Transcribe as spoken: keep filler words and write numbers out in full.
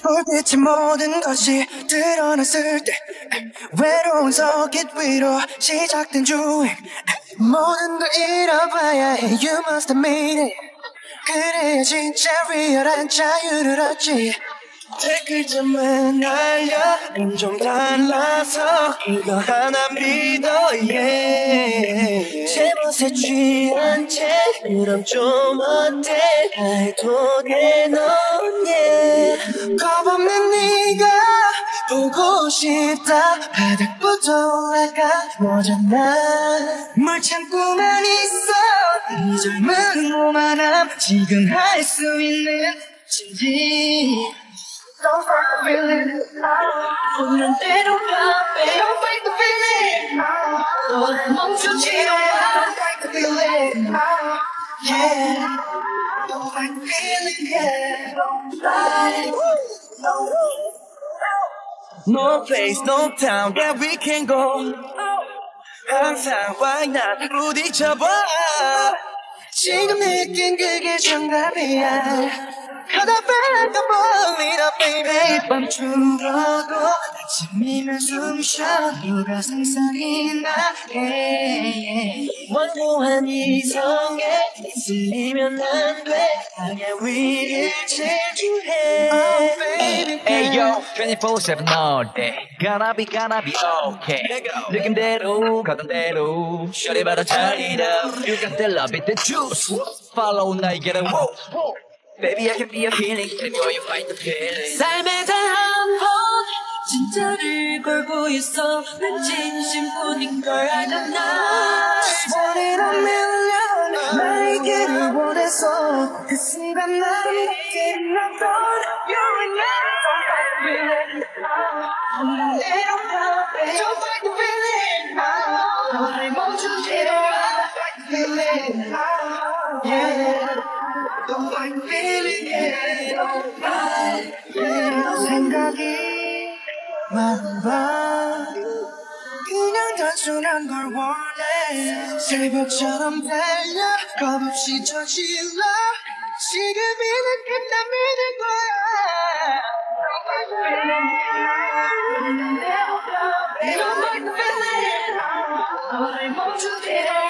불빛이 모든 것이 드러났을 때 외로운 서킷 위로 시작된 주행 모든 걸 잃어봐야 해 You must have made it 그래야 진짜 리얼한 자유를 얻지 댓글점은 날려 좀 달라서 이거 하나 믿어 yeah. 제멋에 취한 채 그럼 좀 어때 다 해도 돼넌 yeah. 겁없는 네가 보고 싶다 바닥부터 올라가 너잖아 뭘 참고만 있어 이 젊은 오만함 지금 할 수 있는 진지 Don't fight the feeling 오는 대로 가 Don't fight the feeling 너를 멈추지 마 Don't fight the feeling Yeah Don't fight the feeling yeah Don't fight No place, no town that we can go 항상 why not 부딪혀봐 지금 느낀 그게 정답이야 가다가 멀리다 baby 밤추러도 아침이면 숨쉬어 누가 상상이 나 hey. 완고한 이성에 있으면 안돼 당의 위를 질주해 oh, baby Hey yo twenty-four seven all day Gonna be gonna be okay 느낌대로 가던 대로 Shorty 받아 turn it up You got the love it the juice Follow 나의 길을 whoa Baby I can be a feeling Before you find the feeling 삶에 대한 번 진짜를 걸고 있어 난 진심뿐인 걸 알잖아 Just want it a million 나에게를 원해서 그 순간 나를 먹게 놨던 You and I Don't fight the feeling 오늘 내려가 Don't fight the feeling 너를 멈추지 마 Don't fight the feeling Yeah Don't fight the feeling yeah Don't fight yeah 생각이 많아 그냥 단순한 걸 원해 새벽처럼 달려 겁없이 저질러 지금이 느낀 나 믿을 거야 Don't fight the feeling Don't fight the feeling 너를 멈추지 마